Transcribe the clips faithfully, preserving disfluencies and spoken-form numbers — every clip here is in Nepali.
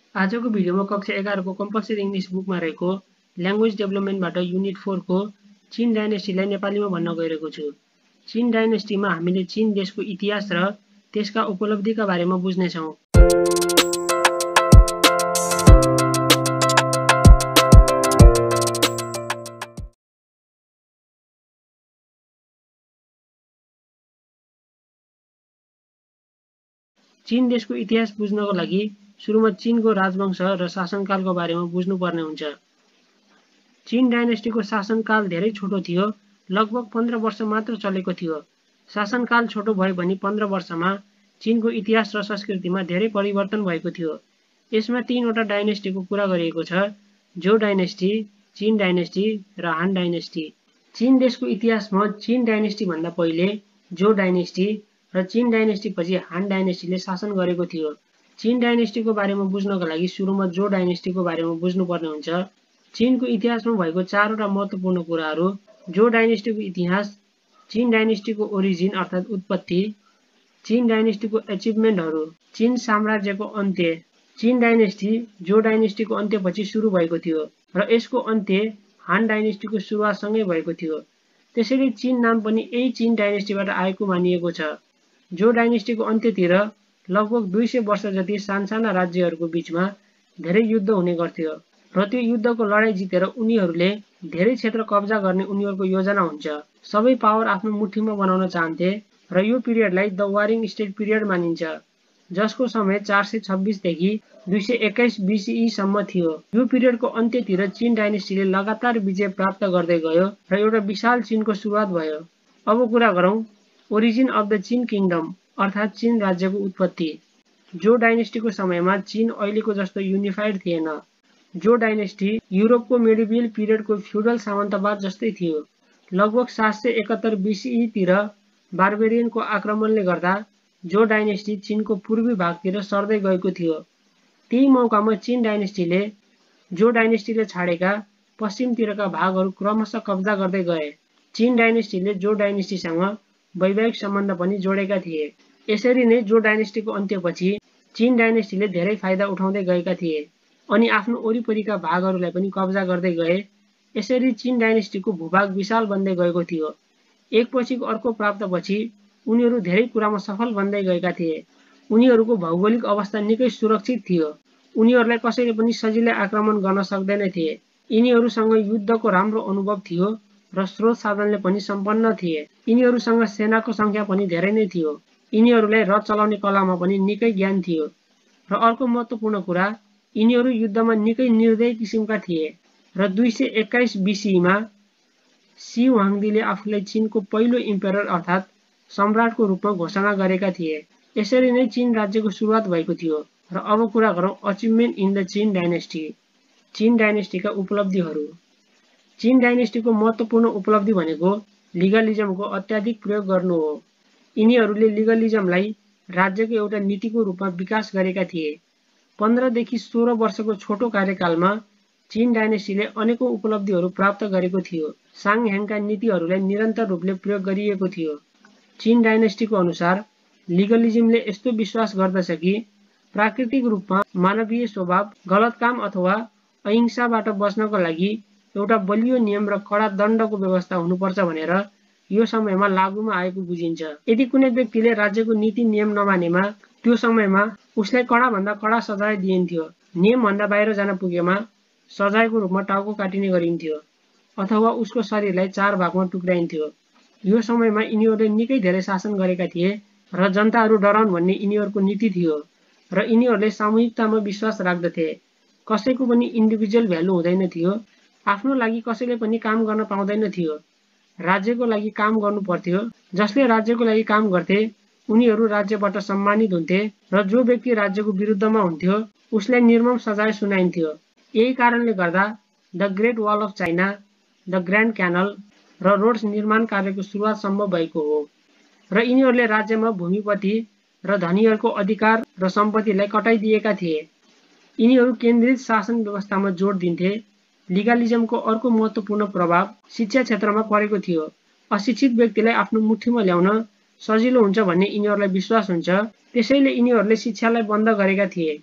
आजको भिडियोमा कक्षा एघार को कम्पल्सरी इङ्ग्लिस बुकमा रहेको ल्याङ्ग्वेज डेभलपमेन्टबाट युनिट फोर को चीन डाइनेस्टीलाई नेपालीमा भन्न गइरहेको छु। चीन डाइनेस्टीमा हामीले चीन देशको इतिहास र त्यसका उपलब्धिका बारेमा बुझ्नेछौँ। चीन देशको इतिहास बुझ्नको लागि सुरुमा चीनको राजवंश र शासनकालको बारेमा बुझ्नुपर्ने हुन्छ। चीन डाइनेस्टीको शासनकाल धेरै छोटो थियो, लगभग पन्ध्र वर्ष मात्र चलेको थियो। शासनकाल छोटो भए पनि पन्ध्र वर्षमा चीनको इतिहास र संस्कृतिमा धेरै परिवर्तन भएको थियो। यसमा तीनवटा डाइनेस्टीको कुरा गरिएको छ: जो डाइनेस्टी, चीन डाइनेस्टी र हान डाइनेस्टी। चीन देशको इतिहासमा चीन डाइनेस्टी भन्दा पहिले जो डाइनेस्टी र चीन डाइनेस्टी पछि हान डाइनेस्टीले शासन गरेको थियो। चीन डाइनेस्टीको बारेमा बुझ्नको लागि सुरुमा जो डाइनेस्टीको बारेमा बुझ्नुपर्ने हुन्छ। चीनको इतिहासमा भएको चारवटा महत्त्वपूर्ण कुराहरू: जो डाइनेस्टीको इतिहास, चीन डाइनेस्टीको ओरिजिन अर्थात् उत्पत्ति, चीन डाइनेस्टीको एचिभमेन्टहरू, चीन साम्राज्यको अन्त्य। चीन डाइनेस्टी जो डाइनेस्टीको अन्त्यपछि सुरु भएको थियो र यसको अन्त्य हान डाइनेस्टीको सुरुवातसँगै भएको थियो। त्यसैले चीन नाम पनि यही चीन डाइनेस्टीबाट आएको मानिएको छ। जो डाइनेस्टीको अन्त्यतिर लगभग दुई सय वर्ष जति सानसाना राज्यहरूको बीचमा धेरै युद्ध हुने गर्थ्यो र त्यो युद्धको लडाईँ जितेर उनीहरूले धेरै क्षेत्र कब्जा गर्ने उनीहरूको योजना हुन्छ। सबै पावर आफ्नो मुठीमा बनाउन चाहन्थे र यो पिरियडलाई द वारिङ स्टेट पिरियड मानिन्छ, जसको समय चार सय छब्बिस देखि दुई सय एक्काइस बीसीई सम्म थियो। यो पिरियडको अन्त्यतिर चीन डाइनेस्टीले लगातार विजय प्राप्त गर्दै गयो र एउटा विशाल चीनको सुरुवात भयो। अब कुरा गरौँ origin of the Qin kingdom अर्थात् चीन राज्यको उत्पत्ति। जो डाइनेस्टीको समयमा चीन अहिलेको जस्तो युनिफाइड थिएन। जो डाइनेस्टी युरोपको मेडिभियल पिरियडको फ्युडल सामन्तवाद जस्तै थियो। लगभग सात सय एकहत्तर बीसीई तिर बार्बेरियनको आक्रमणले गर्दा जो डाइनेस्टी चीनको पूर्वी भागतिर सर्दै गएको थियो। त्यही मौकामा चीन डाइनेस्टीले जो डाइनेस्टीले छाडेका पश्चिमतिरका भागहरू क्रमशः कब्जा गर्दै गए। चीन डाइनेस्टीले जो डाइनेस्टीसँग वैवाहिक सम्बन्ध पनि जोडेका थिए। यसरी नै जो डाइनेस्टीको अन्त्यपछि चीन डाइनेस्टीले धेरै फाइदा उठाउँदै गएका थिए अनि आफ्नो वरिपरिका भागहरूलाई पनि कब्जा गर्दै गए। यसरी चीन डाइनेस्टीको भूभाग विशाल बन्दै गएको थियो। एकपछिको अर्को प्राप्तपछि उनीहरू धेरै कुरामा सफल बन्दै गएका थिए। उनीहरूको भौगोलिक अवस्था निकै सुरक्षित थियो। उनीहरूलाई कसैले पनि सजिलै आक्रमण गर्न सक्दैन थिए। यिनीहरूसँग युद्धको राम्रो अनुभव थियो र स्रोत साधनले पनि सम्पन्न थिए। यिनीहरूसँग सेनाको सङ्ख्या पनि धेरै नै थियो। यिनीहरूलाई रथ चलाउने कलामा पनि निकै ज्ञान थियो। र अर्को महत्त्वपूर्ण कुरा, यिनीहरू युद्धमा निकै निर्दयी किसिमका थिए र दुई सय एक्काइस बीसीईमा सी वाङदीले आफूलाई चीनको पहिलो इम्पेरर अर्थात् सम्राटको रूपमा घोषणा गरेका थिए। यसरी नै चीन राज्यको सुरुवात भएको थियो। र अब कुरा गरौँ achievement in the Qin dynasty. Qin डाइनेस्टीका उपलब्धिहरू। चीन डाइनेस्टीको महत्त्वपूर्ण उपलब्धि भनेको लिगलिजमको अत्याधिक प्रयोग गर्नु हो। यिनीहरूले लिगलिजमलाई राज्यको एउटा नीतिको रूपमा विकास गरेका थिए। पन्ध्रदेखि सोह्र वर्षको छोटो कार्यकालमा चीन डाइनेस्टीले अनेकौं उपलब्धिहरू प्राप्त गरेको थियो। साङ ह्याङका नीतिहरूलाई निरन्तर रूपले प्रयोग गरिएको थियो। चीन डाइनेस्टीको अनुसार लिगलिजमले यस्तो विश्वास गर्दछ कि प्राकृतिक रूपमा मानवीय स्वभाव गलत काम अथवा अहिंसाबाट बच्नको लागि एउटा बलियो नियम र कडा दण्डको व्यवस्था हुनुपर्छ भनेर यो समयमा लागुमा आएको बुझिन्छ। यदि कुनै व्यक्तिले राज्यको नीति नियम नमानेमा त्यो समयमा उसलाई कडाभन्दा कडा सजाय दिइन्थ्यो। नियमभन्दा बाहिर जान पुगेमा सजायको रूपमा टाउको काटिने गरिन्थ्यो अथवा उसको शरीरलाई चार भागमा टुक्राइन्थ्यो। यो समयमा यिनीहरूले निकै धेरै शासन गरेका थिए र जनताहरू डराउन् भन्ने यिनीहरूको नीति थियो र यिनीहरूले सामूहिकतामा विश्वास राख्दथे। कसैको पनि इन्डिभिजुअल भ्यालु हुँदैन थियो। आफ्नो लागि कसैले पनि काम गर्न पाउँदैन थियो। राज्यको लागि काम गर्नु पर्थ्यो। जसले राज्यको लागि काम गर्थे उनीहरू राज्यबाट सम्मानित हुन्थे र जो व्यक्ति राज्यको विरुद्धमा हुन्थ्यो उसलाई निर्मम सजाय सुनाइन्थ्यो। यही कारणले गर्दा the great wall of China, the grand canal र रोड्स निर्माण कार्यको सुरुवात सम्भव भएको हो। र यिनीहरूले राज्यमा भूमिपति र धनीहरूको अधिकार र सम्पत्तिलाई कटाइदिएका थिए। यिनीहरू केन्द्रित शासन व्यवस्थामा जोड दिन्थे। लिगलिजमको अर्को महत्त्वपूर्ण प्रभाव शिक्षा क्षेत्रमा परेको थियो। अशिक्षित व्यक्तिलाई आफ्नो मुठीमा ल्याउन सजिलो हुन्छ भन्ने यिनीहरूलाई विश्वास हुन्छ। त्यसैले यिनीहरूले शिक्षालाई बन्द गरेका थिए।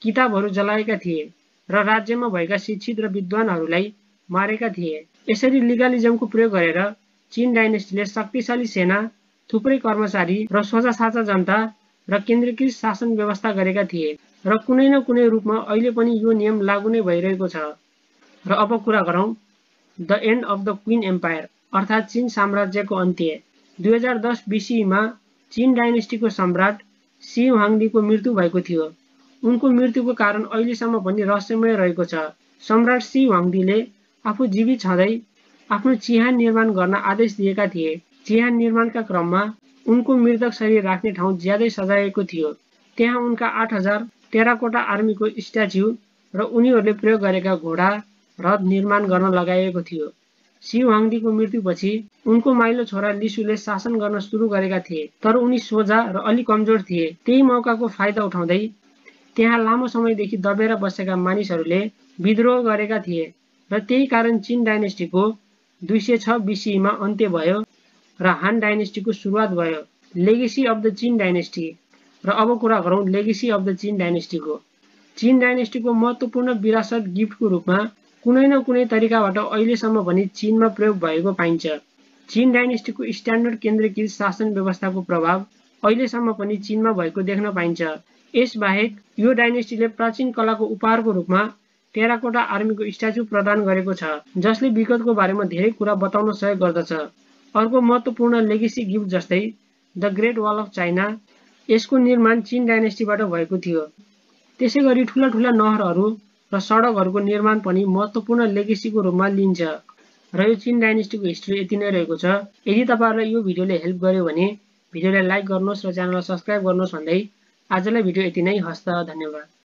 किताबहरू जलाएका थिए र राज्यमा भएका शिक्षित र विद्वानहरूलाई मारेका थिए। यसरी लिगलिजमको प्रयोग गरेर चिन डाइनेस्टीले शक्तिशाली सेना, थुप्रै कर्मचारी र सोझासाझा जनता र केन्द्रीकृत शासन व्यवस्था गरेका थिए र कुनै न कुनै रूपमा अहिले पनि यो नियम लागू नै भइरहेको छ। र अब कुरा गरौँ the end of the Qin empire अर्थात् चीन साम्राज्यको अन्त्य। दुई हजार दस बिसीमा चीन डाइनेस्टीको सम्राट सी हुआङदीको मृत्यु भएको थियो। उनको मृत्युको कारण अहिलेसम्म पनि रहस्यमय रहेको छ। सम्राट सी हुआङदीले आफू जीवित छँदै आफ्नो चिहान निर्माण गर्न आदेश दिएका थिए। चिहान निर्माणका क्रममा उनको मृतक शरीर राख्ने ठाउँ ज्यादै सजाएको थियो। त्यहाँ उनका आठ हजार टेराकोटा आर्मीको स्ट्याच्यु र उनीहरूले प्रयोग गरेका घोडा, रथ निर्माण गर्न लगाइएको थियो। सी हुआङदीको मृत्युपछि उनको माइलो छोरा लिसुले शासन गर्न सुरु गरेका थिए, तर उनी सोझा र अलि कमजोर थिए। त्यही मौकाको फाइदा उठाउँदै त्यहाँ लामो समयदेखि दबेर बसेका मानिसहरूले विद्रोह गरेका थिए र त्यही कारण चीन डाइनेस्टीको दुई सय छ बिसीमा अन्त्य भयो र हान डाइनेस्टीको सुरुवात भयो। Legacy of the Qin dynasty. र अब कुरा गरौँ लेगेसी अफ द चीन डाइनेस्टीको। चीन डाइनेस्टीको महत्त्वपूर्ण विरासत गिफ्टको रूपमा कुनै न कुनै तरिकाबाट अहिलेसम्म पनि चीनमा प्रयोग भएको पाइन्छ। चीन डाइनेस्टीको स्ट्यान्डर्ड केन्द्रीकृत शासन व्यवस्थाको प्रभाव अहिलेसम्म पनि चीनमा भएको देख्न पाइन्छ। यसबाहेक यो डाइनेस्टीले प्राचीन कलाको उपहारको रूपमा टेराकोटा आर्मीको स्ट्याच्यु प्रदान गरेको छ, जसले विगतको बारेमा धेरै कुरा बताउन सहयोग गर्दछ। अर्को महत्त्वपूर्ण लेगेसी गिफ्ट जस्तै the great wall of China, यसको निर्माण चीन डाइनेस्टीबाट भएको थियो। त्यसै गरी ठुला ठुला नहरहरू र सडकहरूको निर्माण पनि महत्त्वपूर्ण लेगेसीको रूपमा लिइन्छ। र यो चीन डाइनेस्टीको हिस्ट्री यति नै रहेको छ। यदि तपाईँहरूलाई यो भिडियोले हेल्प गर्यो भने भिडियोलाई लाइक गर्नुहोस् र च्यानललाई सब्स्क्राइब गर्नुहोस् भन्दै आजलाई भिडियो यति नै। हस्त, धन्यवाद।